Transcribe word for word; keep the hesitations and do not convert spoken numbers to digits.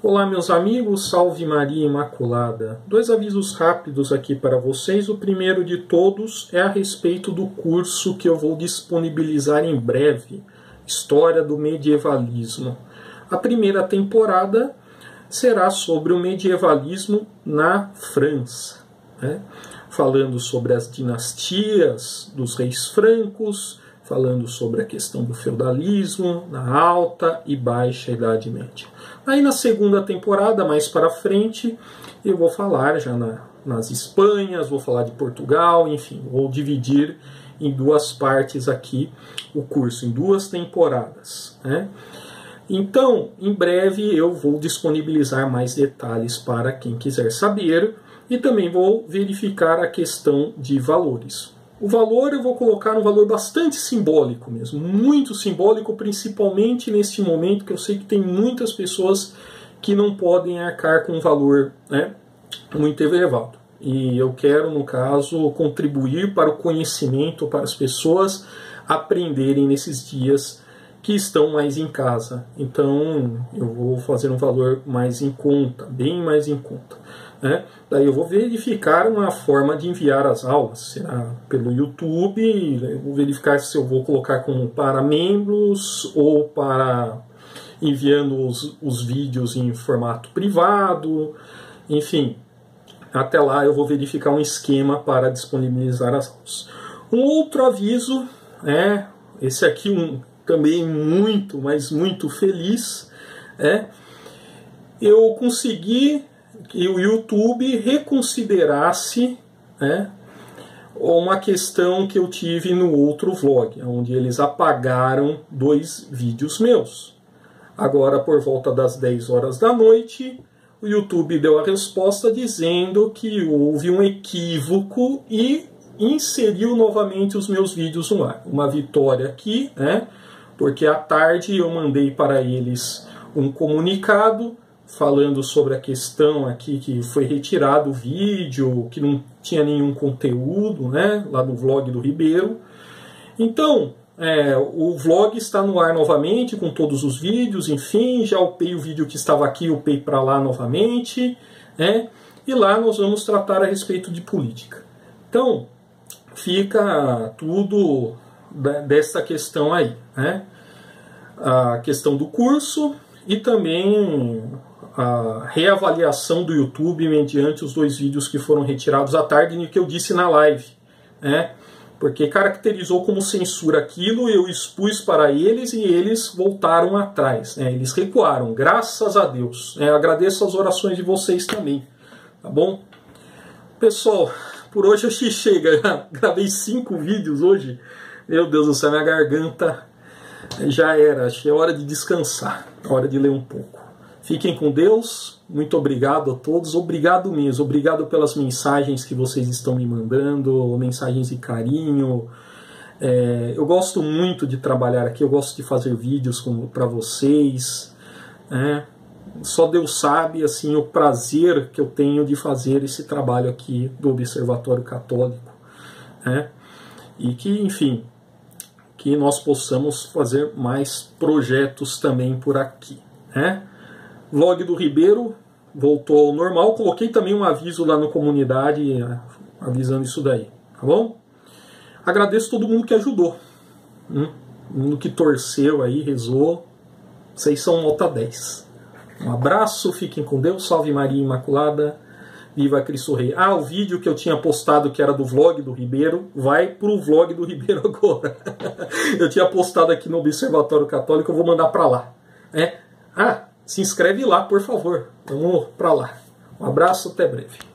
Olá meus amigos, salve Maria Imaculada. Dois avisos rápidos aqui para vocês. O primeiro de todos é a respeito do curso que eu vou disponibilizar em breve, História do Medievalismo. A primeira temporada será sobre o medievalismo na França, né? Falando sobre as dinastias dos reis francos, falando sobre a questão do feudalismo na Alta e Baixa Idade Média. Aí na segunda temporada, mais para frente, eu vou falar já na, nas Espanhas, vou falar de Portugal, enfim, vou dividir em duas partes aqui o curso, em duas temporadas, né? Então, em breve eu vou disponibilizar mais detalhes para quem quiser saber e também vou verificar a questão de valores. O valor eu vou colocar um valor bastante simbólico mesmo, muito simbólico, principalmente neste momento que eu sei que tem muitas pessoas que não podem arcar com um valor, né, muito elevado. E eu quero, no caso, contribuir para o conhecimento, para as pessoas aprenderem nesses dias que estão mais em casa. Então eu vou fazer um valor mais em conta, bem mais em conta, né? Daí eu vou verificar uma forma de enviar as aulas, será pelo YouTube, eu vou verificar se eu vou colocar como para membros ou para enviando os, os vídeos em formato privado, enfim, até lá eu vou verificar um esquema para disponibilizar as aulas. Um outro aviso, é esse aqui um também muito, mas muito feliz, é, eu consegui que o YouTube reconsiderasse, né, uma questão que eu tive no outro vlog, onde eles apagaram dois vídeos meus. Agora, por volta das dez horas da noite, o YouTube deu a resposta dizendo que houve um equívoco e inseriu novamente os meus vídeos no ar. Uma vitória aqui, né? Porque à tarde eu mandei para eles um comunicado falando sobre a questão aqui que foi retirado o vídeo, que não tinha nenhum conteúdo, né, lá no vlog do Ribeiro. Então, é, o vlog está no ar novamente com todos os vídeos, enfim, já upei o vídeo que estava aqui, upei para lá novamente, né, e lá nós vamos tratar a respeito de política. Então, fica tudo dessa questão aí, né? A questão do curso e também a reavaliação do YouTube mediante os dois vídeos que foram retirados à tarde, no que eu disse na live, né? Porque caracterizou como censura aquilo, eu expus para eles e eles voltaram atrás, né? Eles recuaram, graças a Deus, né? Eu agradeço as orações de vocês também, tá bom? Pessoal, por hoje acho que chega. Gravei cinco vídeos hoje. Meu Deus do céu, minha garganta já era. Acho que é hora de descansar, hora de ler um pouco. Fiquem com Deus. Muito obrigado a todos. Obrigado mesmo. Obrigado pelas mensagens que vocês estão me mandando, mensagens de carinho. É, eu gosto muito de trabalhar aqui. Eu gosto de fazer vídeos para vocês, né? Só Deus sabe assim o prazer que eu tenho de fazer esse trabalho aqui do Observatório Católico, né? E que, enfim, que nós possamos fazer mais projetos também por aqui, né? Vlog do Ribeiro voltou ao normal. Coloquei também um aviso lá na comunidade avisando isso daí, tá bom? Agradeço todo mundo que ajudou, hum? Todo mundo que torceu aí, rezou. Vocês são nota dez. Um abraço, fiquem com Deus, salve Maria Imaculada, viva Cristo Rei. Ah, o vídeo que eu tinha postado que era do vlog do Ribeiro, vai pro vlog do Ribeiro agora. Eu tinha postado aqui no Observatório Católico, eu vou mandar para lá, né? Ah, se inscreve lá, por favor. Vamos para lá. Um abraço, até breve.